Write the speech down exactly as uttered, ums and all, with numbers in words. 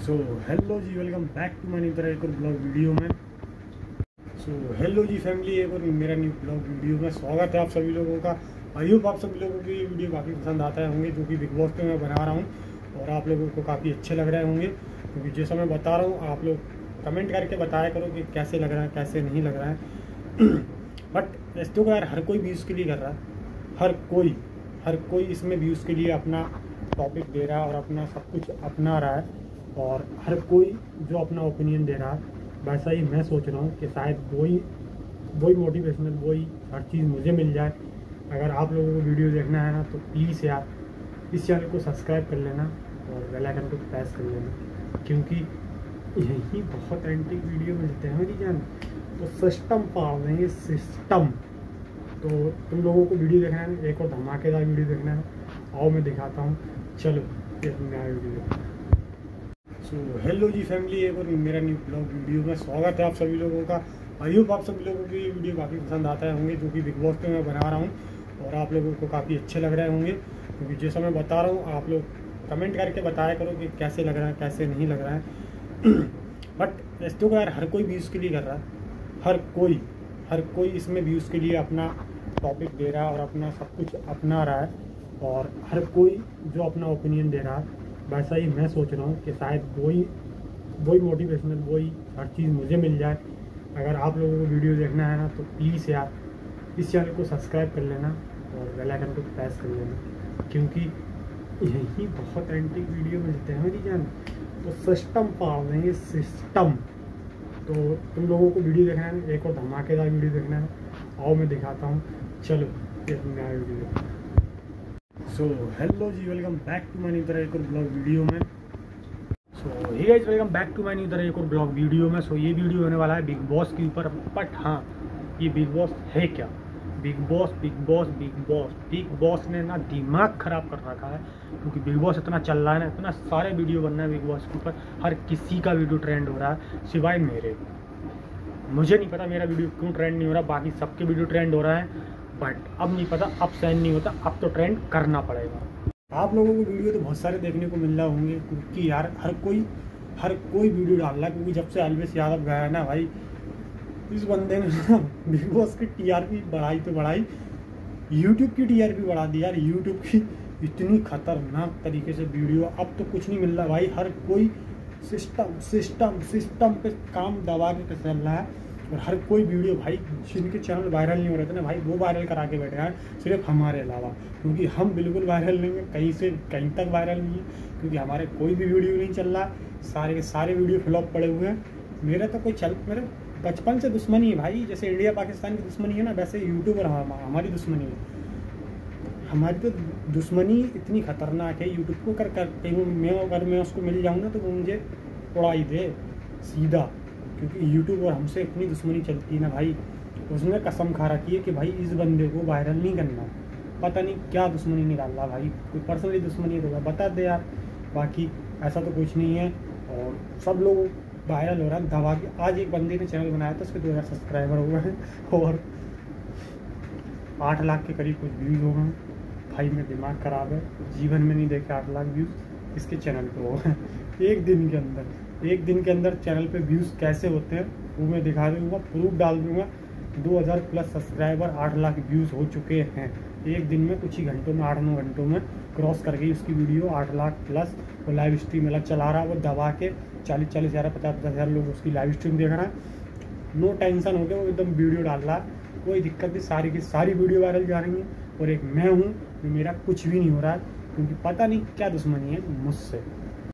So hello ji, welcome back to my तरह एक और ब्लॉग वीडियो में। सो हेलो जी फैमिली, एक और मेरा न्यू ब्लॉग वीडियो में स्वागत है आप सभी लोगों का। आई होप आप सभी लोगों को ये वीडियो काफ़ी पसंद आता है होंगे, जो कि बिग बॉस पे मैं बना रहा हूँ और आप लोगों को काफ़ी अच्छे लग रहे होंगे, क्योंकि जैसा मैं बता रहा हूँ आप लोग कमेंट करके बताया करो कि कैसे लग रहा है कैसे नहीं लग रहा है। बट इस तो यार हर कोई व्यूज़ के लिए कर रहा है, हर कोई हर कोई इसमें व्यूज़ के लिए अपना टॉपिक दे रहा है और अपना सब कुछ अपना रहा है, और हर कोई जो अपना ओपिनियन दे रहा है। वैसा ही मैं सोच रहा हूँ कि शायद वही वही मोटिवेशनल वही हर चीज़ मुझे मिल जाए। अगर आप लोगों को वीडियो देखना है ना तो प्लीज़ यार इस चैनल को सब्सक्राइब कर लेना और बेल आइकन को प्रेस कर लेना, क्योंकि यही बहुत एंटिक वीडियो मिलते हैं मेरी जान। तो सिस्टम पाल देंगे सिस्टम। तो तुम लोगों को वीडियो देखना है, एक और धमाकेदार वीडियो देखना है, आओ मैं दिखाता हूँ। चलो एक नया video. So hello ji family, एक और मेरा न्यू ब्लॉग वीडियो में स्वागत है आप सभी लोगों का। आई होप आप सभी लोगों को ये वीडियो काफ़ी पसंद आता है होंगे, जो कि बिग बॉस पे मैं बना रहा हूँ और आप लोगों को काफ़ी अच्छे लग रहे होंगे, क्योंकि जैसा मैं बता रहा हूँ आप लोग कमेंट करके बताया करो कि कैसे लग रहा है कैसे नहीं लग रहा है। बट इस तो यार हर कोई व्यूज़ के लिए कर रहा है, हर कोई हर कोई इसमें व्यूज़ के लिए अपना टॉपिक दे रहा है और अपना सब कुछ अपना रहा है, और हर कोई जो अपना ओपिनियन दे रहा है। वैसा ही मैं सोच रहा हूँ कि शायद वही वही मोटिवेशनल वही हर चीज़ मुझे मिल जाए। अगर आप लोगों को वीडियो देखना है ना तो प्लीज़ यार इस चैनल को सब्सक्राइब कर लेना और बेल आइकन को प्रेस कर लेना, क्योंकि यही बहुत एंटिक वीडियो मिलते हैं मेरी जान। तो सिस्टम पाल देंगे सिस्टम। तो तुम लोगों को वीडियो देखना है, एक और धमाकेदार वीडियो देखना है, आओ मैं दिखाता हूँ। चलो एक नया video. So hello ji, welcome back to my new तरह एक और ब्लॉग वीडियो में। So hey guys, welcome back to my new तरह एक और ब्लॉग वीडियो में। सो ये वीडियो होने वाला है बिग बॉस के ऊपर। बट हाँ, ये बिग बॉस है क्या? बिग बॉस बिग बॉस बिग बॉस बिग बॉस ने ना दिमाग ख़राब कर रखा है, क्योंकि बिग बॉस इतना चल रहा है ना, इतना सारे वीडियो बन रहे हैं बिग बॉस के ऊपर, हर किसी का वीडियो ट्रेंड हो रहा है सिवाय मेरे। मुझे नहीं पता मेरा वीडियो क्यों ट्रेंड नहीं हो रहा, बाकी सबके वीडियो ट्रेंड हो रहा है। बट अब नहीं पता, अब सहन नहीं होता, अब तो ट्रेंड करना पड़ेगा। आप लोगों को वीडियो तो बहुत सारे देखने को मिल रहा होंगे, क्योंकि यार हर कोई हर कोई वीडियो डाल रहा है, क्योंकि जब से अलवेश यादव गया है ना भाई, इस बंदे ने ना बिग बॉस की टीआरपी बढ़ाई तो बढ़ाई, यूट्यूब की टीआरपी बढ़ा दी यार। यूट्यूब की इतनी खतरनाक तरीके से वीडियो, अब तो कुछ नहीं मिल रहा भाई। हर कोई सिस्टम सिस्टम सिस्टम पे काम दबा के चल रहा है, और हर कोई वीडियो भाई जिनके चैनल वायरल नहीं हो रहे थे ना भाई, वो वायरल करा के बैठे हैं सिर्फ हमारे अलावा, क्योंकि हम बिल्कुल वायरल नहीं है, कहीं से कहीं तक वायरल नहीं है, क्योंकि हमारे कोई भी वीडियो नहीं चल रहा। सारे के सारे वीडियो फ्लॉप पड़े हुए हैं। मेरे तो कोई चल मेरे बचपन से दुश्मनी है भाई, जैसे इंडिया पाकिस्तान की दुश्मनी है ना, वैसे यूट्यूब और हमारी दुश्मनी है। हमारी तो दुश्मनी इतनी खतरनाक है यूट्यूब को कर करते हूँ मैं, अगर मैं उसको मिल जाऊँ ना तो वो मुझे उड़ाई दे सीधा, क्योंकि यूट्यूब और हमसे इतनी दुश्मनी चलती है ना भाई। उसने कसम खा रखी है कि भाई इस बंदे को वायरल नहीं करना। पता नहीं क्या दुश्मनी निकाल रहा भाई, कोई पर्सनली दुश्मनी तो बता दे यार, बाकी ऐसा तो कुछ नहीं है। और सब लोग वायरल हो रहा है दबा के। आज एक बंदे ने चैनल बनाया था, उसके दो हज़ार सब्सक्राइबर हो गए हैं और आठ लाख के करीब कुछ व्यूज़ हो गए भाई। मेरा दिमाग ख़राब है, जीवन में नहीं देखे आठ लाख व्यूज़ इसके चैनल पे हो गए एक दिन के अंदर। एक दिन के अंदर चैनल पे व्यूज़ कैसे होते हैं वो मैं दिखा दूँगा, प्रूफ डाल दूँगा। दो हज़ार प्लस सब्सक्राइबर, आठ लाख व्यूज़ हो चुके हैं एक दिन में, कुछ ही घंटों में, आठ नौ घंटों में क्रॉस कर गई उसकी वीडियो आठ लाख प्लस। और लाइव स्ट्रीम अलग चला रहा है, वो दबा के चालीस चालीस हज़ार पचास पचास हज़ार लोग उसकी लाइव स्ट्रीम देख रहे हैं। नो टेंशन हो गया, वो एकदम वीडियो डाल रहा है, कोई दिक्कत नहीं, सारी की सारी वीडियो वायरल जा रही हैं। और एक मैं हूँ, मेरा कुछ भी नहीं हो रहा है, क्योंकि पता नहीं क्या दुश्मनी है मुझसे।